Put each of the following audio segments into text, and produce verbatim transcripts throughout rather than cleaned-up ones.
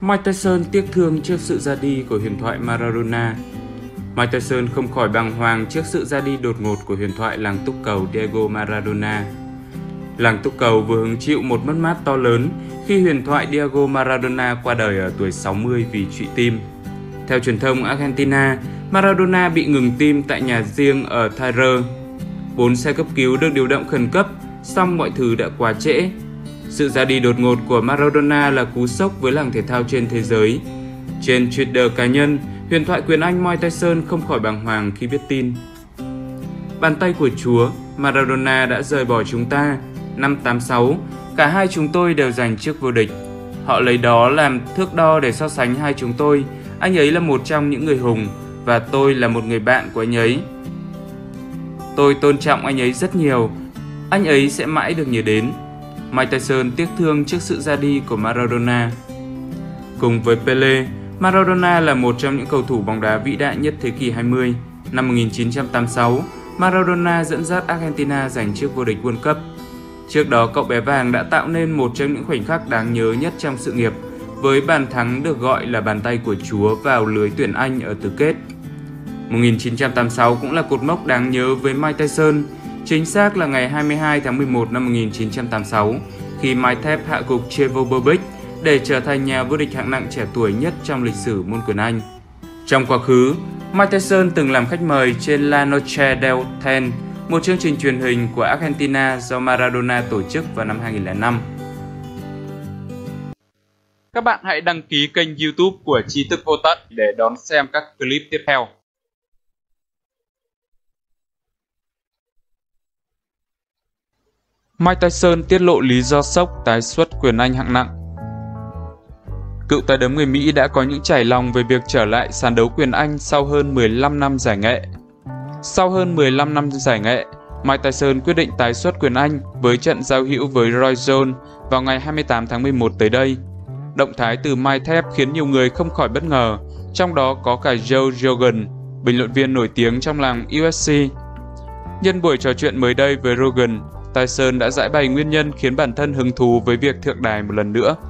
Mike Tyson tiếc thương trước sự ra đi của huyền thoại Maradona. Mike Tyson không khỏi bàng hoàng trước sự ra đi đột ngột của huyền thoại làng túc cầu Diego Maradona. Làng túc cầu vừa hứng chịu một mất mát to lớn khi huyền thoại Diego Maradona qua đời ở tuổi sáu mươi vì trụy tim. Theo truyền thông Argentina, Maradona bị ngừng tim tại nhà riêng ở Tyre. Bốn xe cấp cứu được điều động khẩn cấp, song mọi thứ đã quá trễ. Sự ra đi đột ngột của Maradona là cú sốc với làng thể thao trên thế giới. Trên Twitter cá nhân, huyền thoại quyền Anh Mike Tyson không khỏi bàng hoàng khi biết tin. Bàn tay của Chúa, Maradona đã rời bỏ chúng ta. Năm tám sáu, cả hai chúng tôi đều giành chức vô địch. Họ lấy đó làm thước đo để so sánh hai chúng tôi. Anh ấy là một trong những người hùng và tôi là một người bạn của anh ấy. Tôi tôn trọng anh ấy rất nhiều. Anh ấy sẽ mãi được nhớ đến. Mike Tyson tiếc thương trước sự ra đi của Maradona. Cùng với Pele, Maradona là một trong những cầu thủ bóng đá vĩ đại nhất thế kỷ hai mươi. Năm một nghìn chín trăm tám mươi sáu, Maradona dẫn dắt Argentina giành chức vô địch World Cup. Trước đó, cậu bé vàng đã tạo nên một trong những khoảnh khắc đáng nhớ nhất trong sự nghiệp, với bàn thắng được gọi là bàn tay của Chúa vào lưới tuyển Anh ở tứ kết. một nghìn chín trăm tám mươi sáu cũng là cột mốc đáng nhớ với Mike Tyson, chính xác là ngày hai mươi hai tháng mười một năm một nghìn chín trăm tám mươi sáu, khi Mike Thép hạ gục Trevor Berbick để trở thành nhà vô địch hạng nặng trẻ tuổi nhất trong lịch sử môn quyền Anh. Trong quá khứ, Mike Tyson từng làm khách mời trên La Noche del Ten, một chương trình truyền hình của Argentina do Maradona tổ chức vào năm hai nghìn không trăm lẻ năm. Các bạn hãy đăng ký kênh YouTube của Tri Thức Vô Tận để đón xem các clip tiếp theo. Mike Tyson tiết lộ lý do sốc tái xuất quyền Anh hạng nặng. Cựu tay đấm người Mỹ đã có những trải lòng về việc trở lại sàn đấu quyền Anh sau hơn mười lăm năm giải nghệ. Sau hơn mười lăm năm giải nghệ, Mike Tyson quyết định tái xuất quyền Anh với trận giao hữu với Roy Jones vào ngày hai mươi tám tháng mười một tới đây. Động thái từ Mike Thép khiến nhiều người không khỏi bất ngờ, trong đó có cả Joe Rogan, bình luận viên nổi tiếng trong làng u ép xê. Nhân buổi trò chuyện mới đây với Rogan, Tyson đã giải bày nguyên nhân khiến bản thân hứng thú với việc thượng đài một lần nữa.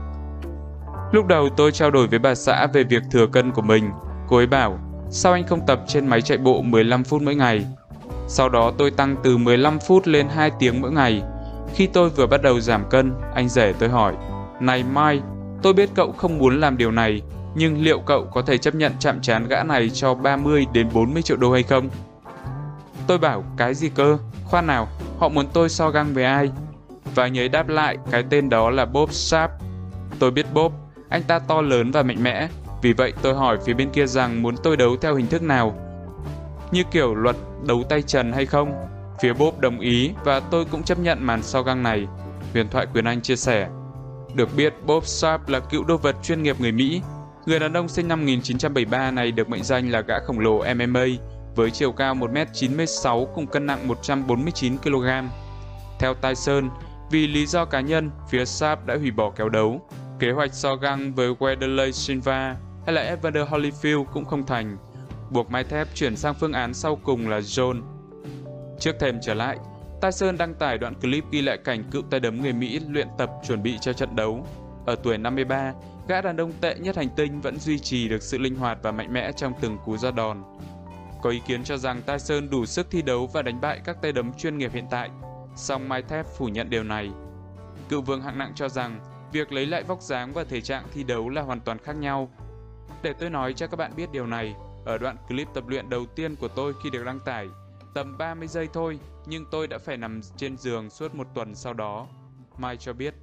Lúc đầu tôi trao đổi với bà xã về việc thừa cân của mình. Cô ấy bảo, sao anh không tập trên máy chạy bộ mười lăm phút mỗi ngày? Sau đó tôi tăng từ mười lăm phút lên hai tiếng mỗi ngày. Khi tôi vừa bắt đầu giảm cân, anh rể tôi hỏi, này Mike, tôi biết cậu không muốn làm điều này, nhưng liệu cậu có thể chấp nhận chạm trán gã này cho ba mươi đến bốn mươi triệu đô hay không? Tôi bảo, cái gì cơ? Khoan nào, họ muốn tôi so găng với ai? Và anh ấy đáp lại, cái tên đó là Bob Sapp. Tôi biết Bob, anh ta to lớn và mạnh mẽ. Vì vậy tôi hỏi phía bên kia rằng muốn tôi đấu theo hình thức nào? Như kiểu luật đấu tay trần hay không? Phía Bob đồng ý và tôi cũng chấp nhận màn so găng này, huyền thoại quyền Anh chia sẻ. Được biết, Bob Sapp là cựu đô vật chuyên nghiệp người Mỹ. Người đàn ông sinh năm một nghìn chín trăm bảy mươi ba này được mệnh danh là gã khổng lồ em em a với chiều cao một mét chín mươi sáu cùng cân nặng một trăm bốn mươi chín ki lô gam. Theo Tyson, vì lý do cá nhân, phía Sapp đã hủy bỏ kèo đấu. Kế hoạch so găng với Wanderlei Silva hay là Evander Holyfield cũng không thành, buộc Mike Thép chuyển sang phương án sau cùng là Jones. Trước thềm trở lại, Tyson đăng tải đoạn clip ghi lại cảnh cựu tay đấm người Mỹ luyện tập chuẩn bị cho trận đấu. Ở tuổi năm mươi ba, gã đàn ông tệ nhất hành tinh vẫn duy trì được sự linh hoạt và mạnh mẽ trong từng cú ra đòn. Có ý kiến cho rằng Tyson đủ sức thi đấu và đánh bại các tay đấm chuyên nghiệp hiện tại, song Mike Thép phủ nhận điều này. Cựu vương hạng nặng cho rằng việc lấy lại vóc dáng và thể trạng thi đấu là hoàn toàn khác nhau. Để tôi nói cho các bạn biết điều này, ở đoạn clip tập luyện đầu tiên của tôi khi được đăng tải, tầm ba mươi giây thôi, nhưng tôi đã phải nằm trên giường suốt một tuần sau đó, Mike cho biết.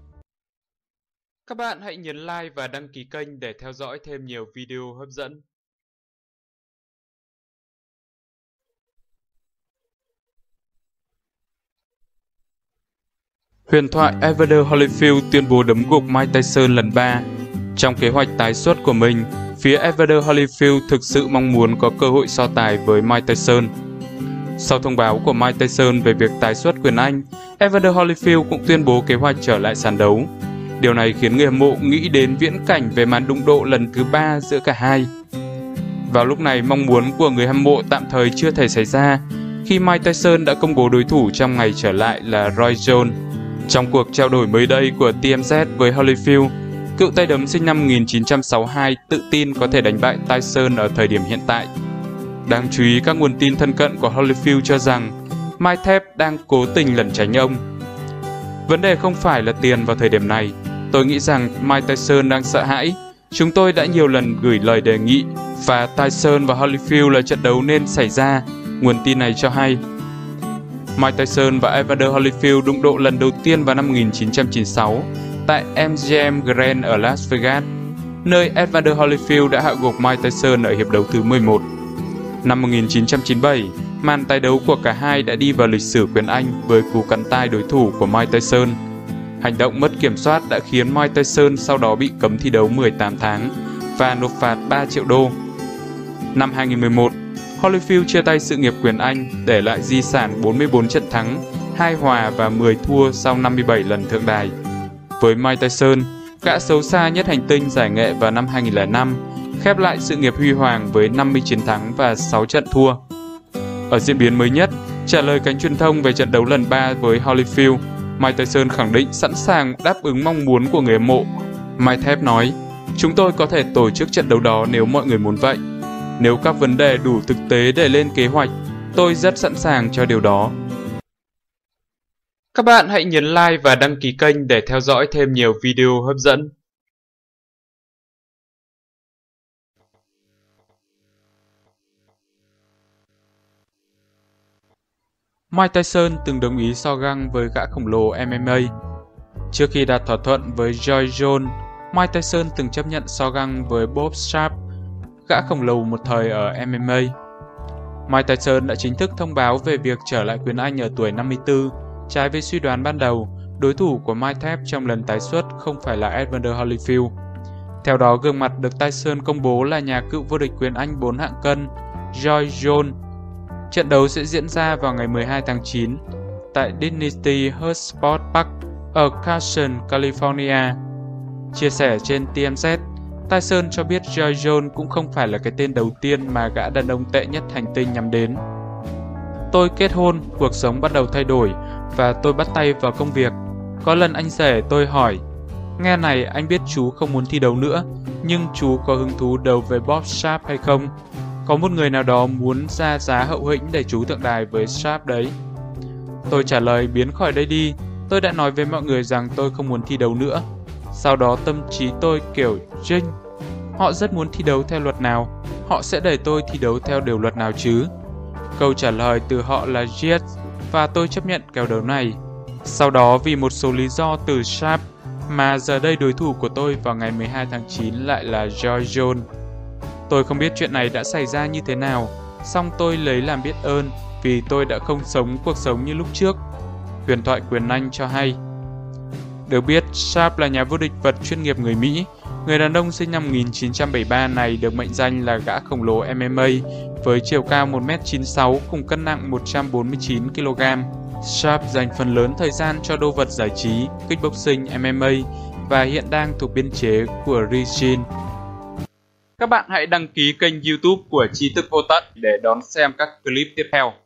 Các bạn hãy nhấn like và đăng ký kênh để theo dõi thêm nhiều video hấp dẫn. Huyền thoại Evander Holyfield tuyên bố đấm gục Mike Tyson lần ba. Trong kế hoạch tái xuất của mình, phía Evander Holyfield thực sự mong muốn có cơ hội so tài với Mike Tyson. Sau thông báo của Mike Tyson về việc tái xuất quyền Anh, Evander Holyfield cũng tuyên bố kế hoạch trở lại sàn đấu. Điều này khiến người hâm mộ nghĩ đến viễn cảnh về màn đụng độ lần thứ ba giữa cả hai. Vào lúc này, mong muốn của người hâm mộ tạm thời chưa thể xảy ra khi Mike Tyson đã công bố đối thủ trong ngày trở lại là Roy Jones. Trong cuộc trao đổi mới đây của tê em dét với Holyfield, Cựu tay đấm sinh năm một nghìn chín trăm sáu mươi hai tự tin có thể đánh bại Tyson ở thời điểm hiện tại. Đáng chú ý, các nguồn tin thân cận của Holyfield cho rằng Mike Tapp đang cố tình lẩn tránh ông. Vấn đề không phải là tiền vào thời điểm này. Tôi nghĩ rằng Mike Tyson đang sợ hãi. Chúng tôi đã nhiều lần gửi lời đề nghị và Tyson và Holyfield là trận đấu nên xảy ra, nguồn tin này cho hay. Mike Tyson và Evander Holyfield đụng độ lần đầu tiên vào năm một nghìn chín trăm chín mươi sáu tại em giê em Grand ở Las Vegas, nơi Evander Holyfield đã hạ gục Mike Tyson ở hiệp đấu thứ mười một. Năm một nghìn chín trăm chín mươi bảy, màn tái đấu của cả hai đã đi vào lịch sử quyền Anh với cú cắn tai đối thủ của Mike Tyson. Hành động mất kiểm soát đã khiến Mike Tyson sau đó bị cấm thi đấu mười tám tháng và nộp phạt ba triệu đô. Năm hai nghìn mười một, Holyfield chia tay sự nghiệp quyền Anh, để lại di sản bốn mươi bốn trận thắng, hai hòa và mười thua sau năm mươi bảy lần thượng đài. Với Mike Tyson, gã xấu xa nhất hành tinh giải nghệ vào năm hai nghìn lẻ năm, khép lại sự nghiệp huy hoàng với năm mươi chiến thắng và sáu trận thua. Ở diễn biến mới nhất, trả lời cánh truyền thông về trận đấu lần ba với Holyfield, Mike Tyson khẳng định sẵn sàng đáp ứng mong muốn của người hâm mộ. Mike Tapp nói, chúng tôi có thể tổ chức trận đấu đó nếu mọi người muốn vậy. Nếu các vấn đề đủ thực tế để lên kế hoạch, tôi rất sẵn sàng cho điều đó. Các bạn hãy nhấn like và đăng ký kênh để theo dõi thêm nhiều video hấp dẫn. Mike Tyson từng đồng ý so găng với gã khổng lồ em em a. Trước khi đạt thỏa thuận với Roy Jones, Mike Tyson từng chấp nhận so găng với Bob Sapp, gã khổng lồ một thời ở em em a. Mike Tyson đã chính thức thông báo về việc trở lại quyền Anh ở tuổi năm mươi tư. Trái với suy đoán ban đầu, đối thủ của Mike Tapp trong lần tái xuất không phải là Evander Holyfield. Theo đó, gương mặt được Tyson công bố là nhà cựu vô địch quyền Anh bốn hạng cân, Roy Jones. Trận đấu sẽ diễn ra vào ngày mười hai tháng chín tại Dignity Health Sports Park ở Carson, California. Chia sẻ trên T M Z, Tyson cho biết Roy Jones cũng không phải là cái tên đầu tiên mà gã đàn ông tệ nhất hành tinh nhắm đến. Tôi kết hôn, cuộc sống bắt đầu thay đổi và tôi bắt tay vào công việc. Có lần anh rể tôi hỏi, nghe này anh biết chú không muốn thi đấu nữa, nhưng chú có hứng thú đấu với Bob Sapp hay không? Có một người nào đó muốn ra giá hậu hĩnh để chú thượng đài với Sapp đấy. Tôi trả lời biến khỏi đây đi, tôi đã nói với mọi người rằng tôi không muốn thi đấu nữa. Sau đó tâm trí tôi kiểu Jing, họ rất muốn thi đấu theo luật nào, họ sẽ đẩy tôi thi đấu theo điều luật nào chứ? Câu trả lời từ họ là yes, và tôi chấp nhận kèo đấu này. Sau đó vì một số lý do từ Sapp mà giờ đây đối thủ của tôi vào ngày mười hai tháng chín lại là Roy Jones. Tôi không biết chuyện này đã xảy ra như thế nào, song tôi lấy làm biết ơn vì tôi đã không sống cuộc sống như lúc trước. Huyền thoại quyền Anh cho hay. Được biết, Sapp là nhà vô địch vật chuyên nghiệp người Mỹ. Người đàn ông sinh năm một nghìn chín trăm bảy mươi ba này được mệnh danh là gã khổng lồ em em a với chiều cao một mét chín mươi sáu cùng cân nặng một trăm bốn mươi chín ki lô gam. Sapp dành phần lớn thời gian cho đô vật giải trí, kickboxing, em em a và hiện đang thuộc biên chế của Regine. Các bạn hãy đăng ký kênh YouTube của Tri Thức Vô Tận để đón xem các clip tiếp theo.